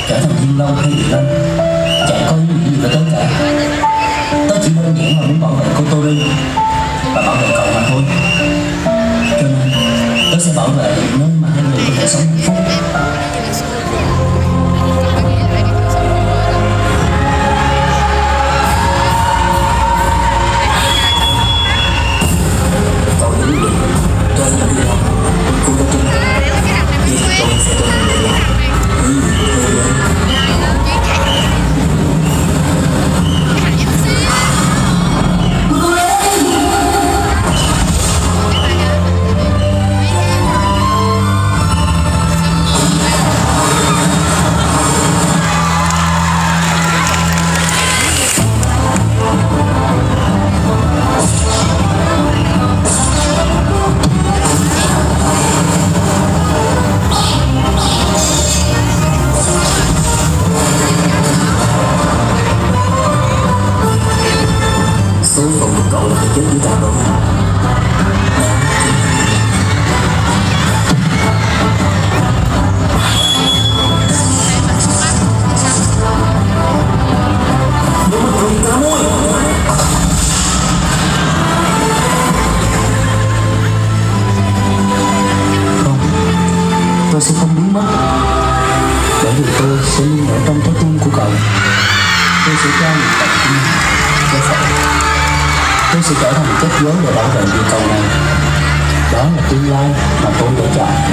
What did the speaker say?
trở thành Thiên Long hay Địa Long chẳng có ý nghĩa gì với tớ cả. Tớ chỉ đơn giản là muốn bảo vệ cô Tori và bảo vệ cậu mà thôi. Cho nên tớ sẽ bảo vệ nơi mà hai người có thể sống hạnh phúc. Cậu đừng nghĩ tôi là Địa Long, cô Tori. Vì tôi sẽ trở thành Địa Long. Số phận của cậu là phải chết với tao đâu. Nếu mà không cá môi không, tôi sẽ không biến mất, bởi vì tôi sẽ luôn ở trong trái tim của cậu. Tôi sẽ trao một tập tim cho cậu. Tôi sẽ trở thành kết giới để bảo vệ địa cầu này. Đó là tương lai mà tôi đã chọn.